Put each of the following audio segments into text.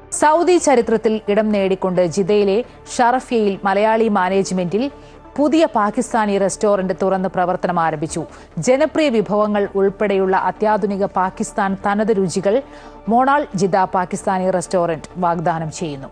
Saudi ചരിത്രത്തിൽ ഇടം നേടിക്കൊണ്ട് ജിദ്ദയിലെ ഷറഫിയയിൽ മലയാളി മാനേജ്മെന്റിൽ പുതിയ പാകിസ്ഥാനി റെസ്റ്റോറന്റ് തുറന്ന് പ്രവർത്തനം ആരംഭിച്ചു. ജനപ്രിയ വിഭവങ്ങൾ ഉൾപ്പെടെയുള്ള അത്യാധുനിക പാകിസ്ഥാൻ തനത് രുചികൾ മോണാൾ ജിദ്ദ പാകിസ്ഥാനി റെസ്റ്റോറന്റ് വാഗ്ദാനം ചെയ്യുന്നു.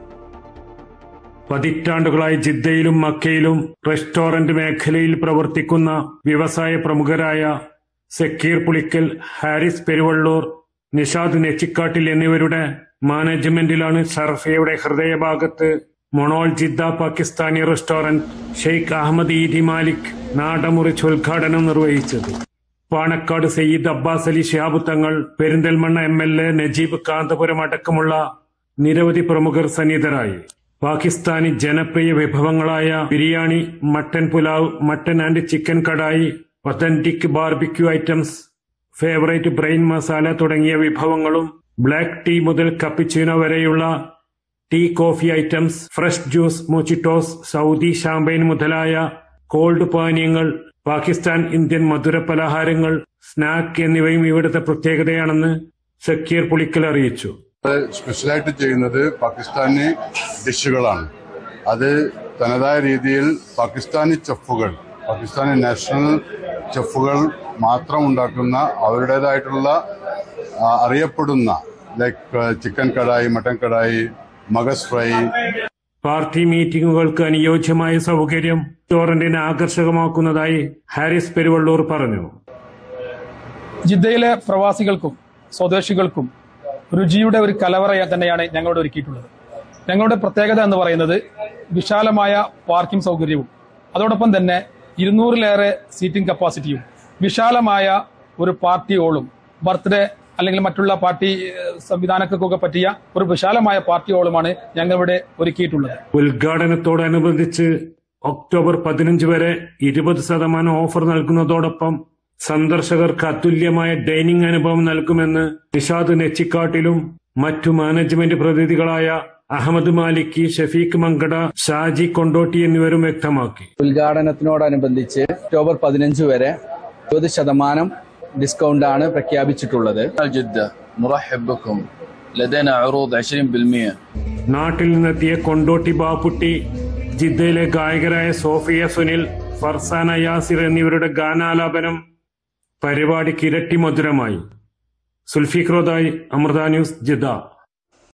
പതിറ്റാണ്ടുകളായി ജിദ്ദയിലും മക്കയിലും റെസ്റ്റോറന്റ് മേഖലയിൽ പ്രവർത്തിക്കുന്ന വ്യവസായ പ്രമുഖരായ സക്കീർ പുളിക്കൽ, ഹാരിസ് പെരുവള്ളൂർ, നിഷാദ് നെച്ചിക്കാട്ടിൽ എന്നിവരുടെ മാനേജ്മെന്റിലാണ് ഷറഫിയയുടെ ഹൃദയഭാഗത്ത് മൊണാൾ ജിദ്ദ പാകിസ്ഥാനി റെസ്റ്റോറന്റ് ഷെയ്ഖ് അഹമ്മദ് ഈദി മാലിക് നാടമുറിച്ച് ഉദ്ഘാടനം നിർവഹിച്ചത്. പാണക്കാട് സയ്യിദ് അബ്ബാസ് അലി ശിഹാബ് തങ്ങൾ, പെരിന്തൽമണ്ണ MLA നജീബ് കാന്തപുരം അടക്കമുള്ള നിരവധി പ്രമുഖർ സന്നിധരായി. പാകിസ്ഥാനി ജനപ്രിയ വിഭവങ്ങളായ biryani, mutton pulao, mutton and chicken kadai, authentic barbecue items, favourite brain masala തുടങ്ങിയ വിഭവങ്ങളും ബ്ലാക്ക് ടീ മുതൽ കപ്പിച്ചീനോ വരെയുള്ള tea coffee items, fresh juice, mojitos, Saudi champagne മുതലായ കോൾഡ് പാനീയങ്ങൾ, പാകിസ്ഥാൻ ഇന്ത്യൻ മധുര പലഹാരങ്ങൾ, സ്നാക്ക് എന്നിവയും ഇവിടുത്തെ പ്രത്യേകതയാണെന്ന് സക്കീർ പുളിക്കൽ അറിയിച്ചു. സ്പെഷ്യലായിട്ട് ചെയ്യുന്നത് പാകിസ്ഥാനി ഡിഷുകളാണ്. അത് തനതായ രീതിയിൽ പാകിസ്ഥാനി ചെഫുകൾ, പാകിസ്ഥാനി നാഷണൽ ചെഫുകൾ മാത്രം ഉണ്ടാക്കുന്ന അവരുടേതായിട്ടുള്ള അറിയപ്പെടുന്ന like chicken kadai, mutton kadai, maghaz fry. Party മീറ്റിംഗുകൾക്ക് അനുയോജ്യമായ സൗകര്യം റെസ്റ്റോറന്റിനെ ആകർഷകമാക്കുന്നതായി ഹാരിസ് പെരുവള്ളൂർ പറഞ്ഞു. ജിദ്ദയിലെ പ്രവാസികൾക്കും സ്വദേശികൾക്കും രുചിയുടെ ഒരു കലവറ തന്നെയാണ് ഞങ്ങളുടെ ഒരുക്കിയിട്ടുള്ളത്. ഞങ്ങളുടെ പ്രത്യേകത എന്ന് പറയുന്നത് വിശാലമായ പാർക്കിംഗ് സൗകര്യവും അതോടൊപ്പം തന്നെ 200-ലേറെ സീറ്റിംഗ് കപ്പാസിറ്റിയും വിശാലമായ ഒരു പാർട്ടി ഹോളും, ബർത്ത്ഡേ അല്ലെങ്കിൽ മറ്റുള്ള പാർട്ടി സംവിധാനങ്ങൾക്കൊക്കെ പറ്റിയ ഒരു വിശാലമായ പാർട്ടി ഹോളുമാണ് ഞങ്ങളിവിടെ ഒരുക്കിയിട്ടുള്ളത്. ഉദ്ഘാടനത്തോടനുബന്ധിച്ച് ഒക്ടോബർ 15 വരെ 20% ഓഫർ നൽകുന്നതോടൊപ്പം സന്ദർശകർക്ക് അതുല്യമായ ഡൈനിങ് അനുഭവം നൽകുമെന്ന് നിഷാദ് നെച്ചിക്കാട്ടിലും മറ്റു മാനേജ്മെന്റ് പ്രതിനിധികളായ അഹമ്മദ് മാലിക്കി, ഷഫീഖ് മങ്കട, ഷാജി കൊണ്ടോട്ടി എന്നിവരും വ്യക്തമാക്കി. ഉദ്ഘാടനത്തിനോടനുബന്ധിച്ച് ഒക്ടോബർ 15 വരെ 20% ഡിസ്കൗണ്ട് ആണ് പ്രഖ്യാപിച്ചിട്ടുള്ളത്. നാട്ടിൽ നിന്നെത്തിയ കൊണ്ടോട്ടി ബാപ്പുട്ടി, ജിദ്ദയിലെ ഗായകരായ സോഫിയ സുനിൽ, ഫർസാന യാസിർ എന്നിവരുടെ ഗാനാലാപനം പരിപാടിക്ക് ഇരട്ടി മധുരമായി. Zulfiq Rodai, Amrita news, Jeddah.